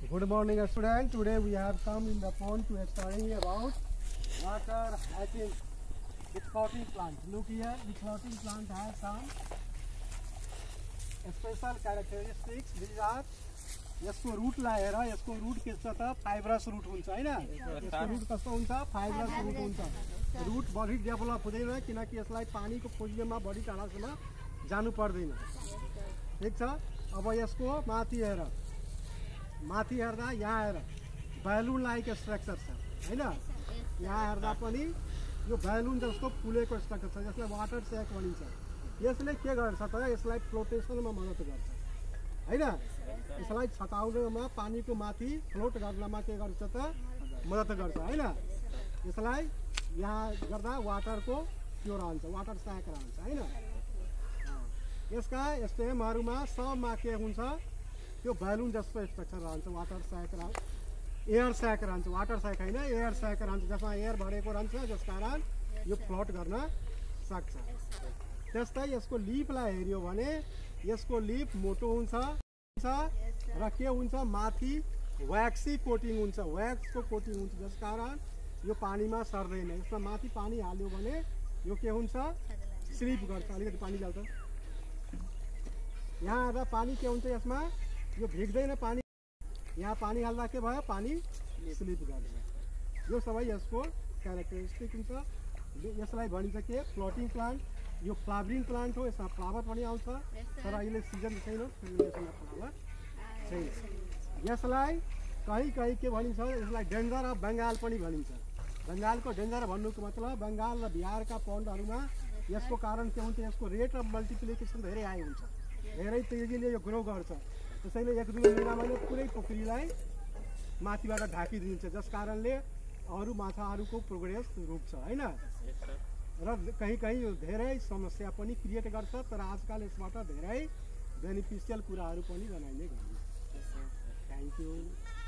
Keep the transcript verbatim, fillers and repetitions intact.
Good morning, students. Today we have come in the pond to study about water hatching with floating plant. Look here, the floating plant has some special characteristics. These are यसको root लाएर यसको route के छ त fibrous root हुन्छ हैन यसको root कस्तो हुन्छ फाइब्रस रूट हुन्छ रूट बढी डेभलप हुँदैन किनकि यसलाई पानीको खोजीमा बढी टाढासम्म जानु पर्दैन ठीक छ अब यसको माथि हेर माथि हेर्दा यहाँ हेर बैलुन लाइक स्ट्रक्चर छ हैन यहाँ हेर्दा पनि यो बैलुन जस्तो फुलेको स्ट्रक्चर छ जसलाई वाटर सैक भनिन्छ यसले के गर्छ त यसलाई फ्लोटेसनमा मद्दत गर्छ हैन यसलाई छटाउनमा पानीको माथि फ्लोट गर्नमा के गर्छ त मद्दत गर्छ हैन यसलाई यहाँ गर्दा वाटरको त्यो रहन्छ वाटर सैक रहन्छ हैन यसका स्टेमहरुमा सबमा के हुन्छ त्यो बैलुन जस्तो स्ट्रक्चर रहन्छ वाटर सैक रहन्छ एयर सैक रहन्छ वाटर सैक हैन एयर सैक रहन्छ जसमा एयर भरेको रहन्छ जसकारण यो फ्लोट गर्न सक्छ त्यस्तै यसको लिफलाई हेर्यो भने यसको लिफ मोटो हुन्छ र के हुन्छ माथि व्याक्सी कोटिङ हुन्छ व्याक्सको कोटिङ हुन्छ जसकारण यो पानीमा सर्दैन यसमा माथि पानी हाल्यो भने यो के हुन्छ स्लिप गर्छ अलिकति पानी ल्याउ त यहाँ हेर्दा पानी के हुन्छ यसमा यो भिग्दैन पानी यहाँ पानी हाल्दा के भयो पानी स्लिप गर्छ यो सबै यसको क्यारेक्टरिस्टिक हुन्छ यसलाई भनिन्छ के फ्लोटिङ प्लान्ट यो फ्लावरिङ प्लान्ट हो यसमा फ्लावर पनि आउँछ तर अहिले सिजन छैन यसमा फ्लावर छैन यसलाई कहीँ कहीँ के भनिन्छ यसलाई डेन्जर अफ बङ्गाल पनि भनिन्छ बङ्गालको डेन्जर भन्नुको मतलब बङ्गाल र बिहारका पन्डहरूमा यसको कारण के हुन्छ यसको रेट अफ मल्टिप्लिकेसन धेरै हाई हुन्छ धेरै तेजीले यो ग्रो गर्छ त्यसैले एक दुई महिनामा नै पुरै पोखरीलाई माथिबाट ढाकिदिन्छ जस कारणले अरू माछाहरूको प्रोग्रेस रोक्छ हैन र कहीँ कहीँ धेरै समस्या पनि क्रिएट गर्छ तर आजकल यसबाट धेरै बेनिफिसियल कुराहरू पनि बनाइने गरिन्छ थ्यांक यू